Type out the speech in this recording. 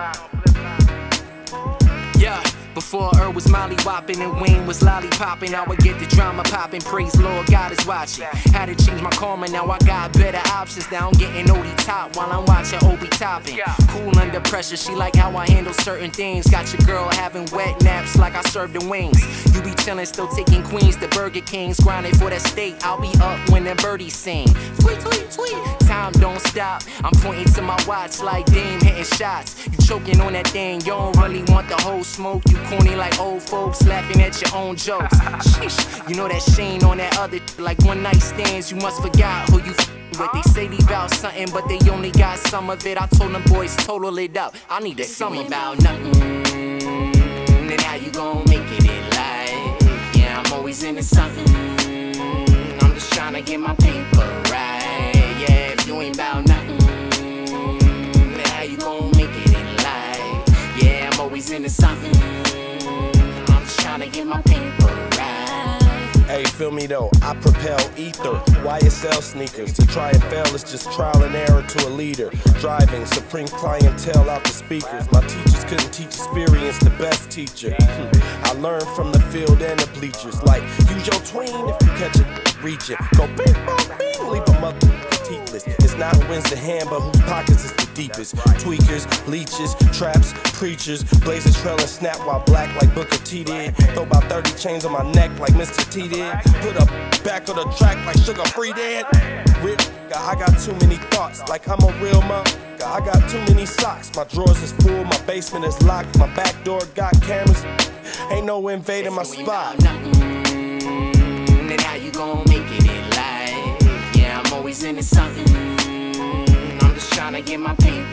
Yeah, before Earl was molly-whopping and Wayne was lolly-popping, now I get the drama popping, praise Lord, God is watching. Had to change my karma, now I got better options. Now I'm getting OD top while I'm watching Obi topping. Cool under pressure, she like how I handle certain things. Got your girl having wet naps like I serve the wings. You be chillin', still taking Queens to Burger Kings, grinding for that steak. I'll be up when the birdies sing. Tweet, tweet, tweet. Time don't stop. I'm pointing to my watch like Dame hitting shots. You choking on that thing, you don't really want the whole smoke. You corny like old folks, laughing at your own jokes. Sheesh, you know that Shane on that other like one night stands. You must forgot who you with. They say they bout something, but they only got some of it. I told them boys total it up. I need a summer about nothing. Then how you gon' make it in life? Yeah, I'm always into something. I'm just tryna get my paper right. Yeah, if you ain't bout nothing, then how you gon' make it in life? Yeah, I'm always into something. I'm just tryna get my paper right. Hey, feel me though, I propel ether, YSL sneakers. To try and fail is just trial and error to a leader. Driving supreme clientele out the speakers. My teachers couldn't teach experience, the best teacher. I learned from the field and the bleachers. Like, use your tween if you catch it, reach it. Go bing, bong, bing, leave them up teethless. It's not who wins the hand, but whose pockets is the deepest. Tweakers, leeches, traps, preachers, blazers trailing snap while black like Booker T did. Throw about 30 chains on my neck like Mr. T did. Put a back on the track like Sugar Free did. I got too many thoughts, like I'm a real motherfucker. I got too many socks. My drawers is full, my basement is locked, my back door got cameras. Ain't no invading my spot. Then how you gon' make it in life? Yeah, I'm always into something. I'm just tryna get my paper